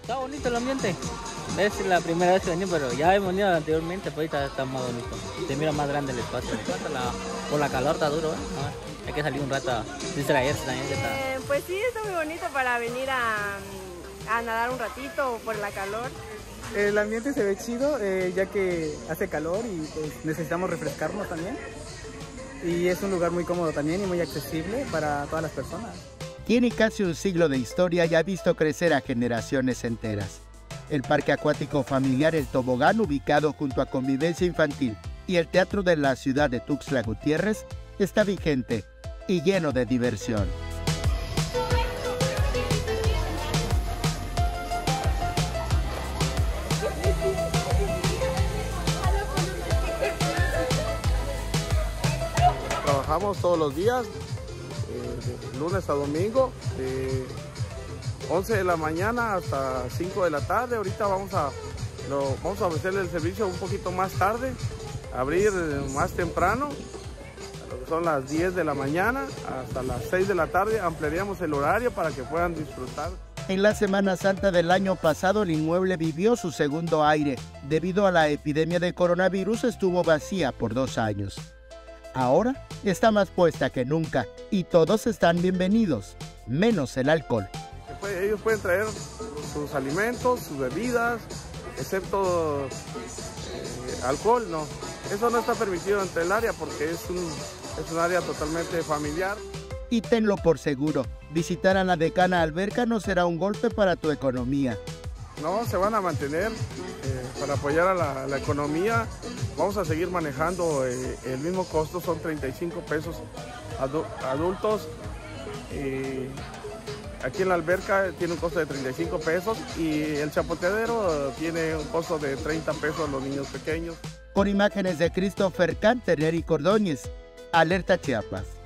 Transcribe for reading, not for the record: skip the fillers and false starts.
Está bonito el ambiente. Es la primera vez que venimos, pero ya hemos venido anteriormente, pues ahorita está más bonito. Se mira más grande el espacio. Por la calor está duro, ¿eh? No, hay que salir un rato a distraerse también. Que está... Pues sí, está muy bonito para venir a nadar un ratito por la calor. El ambiente se ve chido, ya que hace calor y pues, necesitamos refrescarnos también. Y es un lugar muy cómodo también y muy accesible para todas las personas. Tiene casi un siglo de historia y ha visto crecer a generaciones enteras. El Parque Acuático Familiar El Tobogán, ubicado junto a Convivencia Infantil y el Teatro de la Ciudad de Tuxtla Gutiérrez, está vigente y lleno de diversión. Trabajamos todos los días, de lunes a domingo, de 11 de la mañana hasta 5 de la tarde. Ahorita vamos a ofrecerle el servicio un poquito más tarde, abrir más temprano, lo que son las 10 de la mañana hasta las 6 de la tarde. Ampliaríamos el horario para que puedan disfrutar. En la Semana Santa del año pasado, el inmueble vivió su segundo aire. Debido a la epidemia de coronavirus, estuvo vacía por 2 años. Ahora está más puesta que nunca y todos están bienvenidos, menos el alcohol. Ellos pueden traer sus alimentos, sus bebidas, excepto alcohol, no. Eso no está permitido entre el área porque es un área totalmente familiar. Y tenlo por seguro, visitar a la Decana Alberca no será un golpe para tu economía. No, se van a mantener para apoyar a la economía. Vamos a seguir manejando el mismo costo, son 35 pesos adultos. Aquí en la alberca tiene un costo de 35 pesos y el chapoteadero tiene un costo de 30 pesos a los niños pequeños. Con imágenes de Christopher Canter, Eric Ordóñez, Alerta Chiapas.